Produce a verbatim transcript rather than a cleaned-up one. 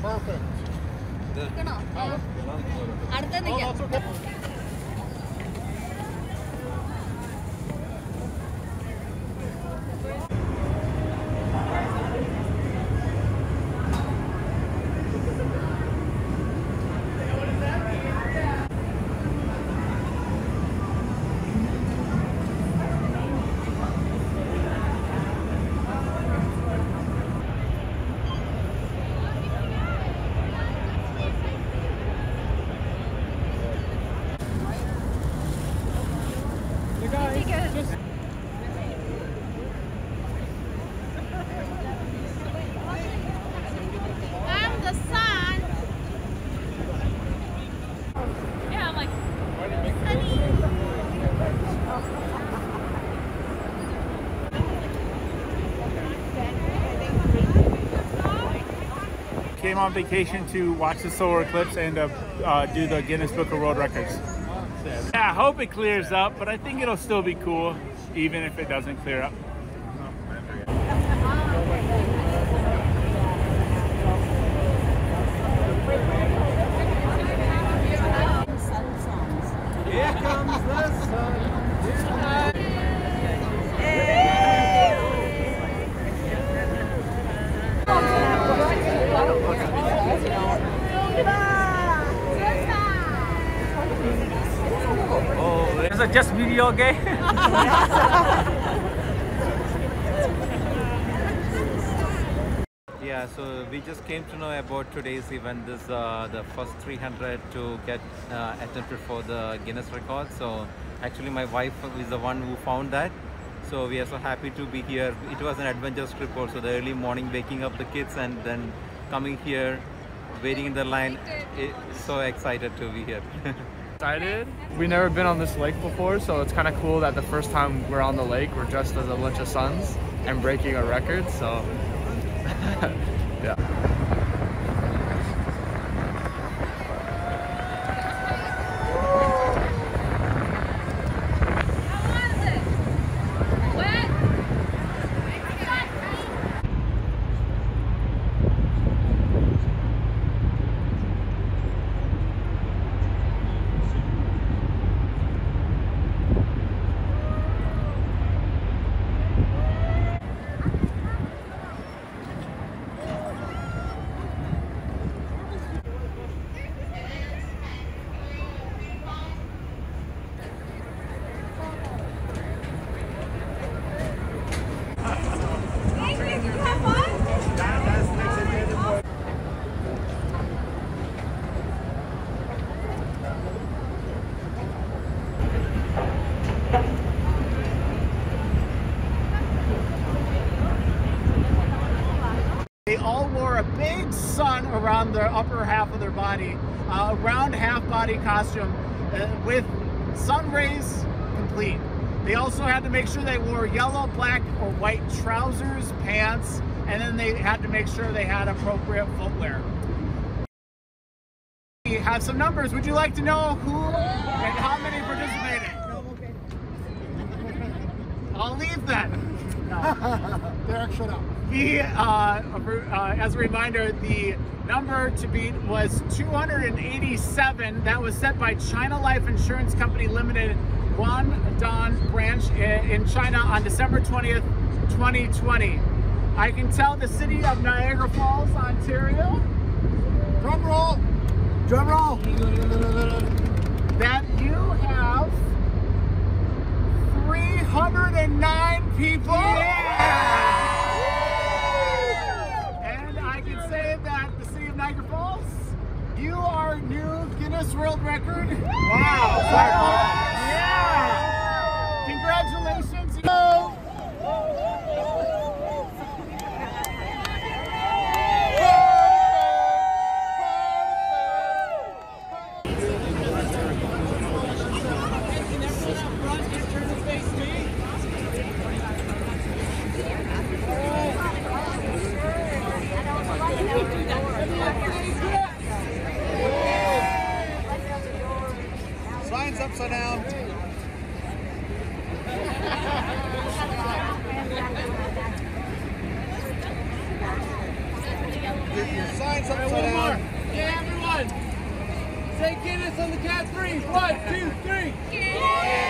Perfect. Came on vacation to watch the solar eclipse and uh, uh, do the Guinness Book of World Records. Yeah, I hope it clears up, but I think it'll still be cool, even if it doesn't clear up. Here comes the sun. Oh, is it just video, okay? Yeah, so we just came to know about today's event. This is uh, the first three hundred to get uh, attempted for the Guinness record. So actually my wife is the one who found that. So we are so happy to be here. It was an adventure trip also, the early morning waking up the kids and then coming here, waiting in the line. It's so excited to be here. Excited. We've never been on this lake before, so it's kind of cool that the first time we're on the lake, we're dressed as a bunch of suns and breaking a record, so yeah. They all wore a big sun around their upper half of their body, uh, a round half-body costume uh, with sun rays complete. They also had to make sure they wore yellow, black, or white trousers, pants, and then they had to make sure they had appropriate footwear. We have some numbers. Would you like to know who and how many participated? I'll leave that. Derek, shut up. The, uh, uh, as a reminder, the number to beat was two hundred eighty-seven. That was set by China Life Insurance Company Limited, Guangzhou branch in China on December twentieth, twenty twenty. I can tell the city of Niagara Falls, Ontario. Drum roll. Drum roll. That you have three hundred nine people. Yeah! And I can say that the city of Niagara Falls, you are new Guinness World Record. Wow! Yeah! Congratulations! Signs upside down. your, your signs All right, upside one more. down. Yeah, everyone. Say Guinness on the count of three. One, two, three. Yeah.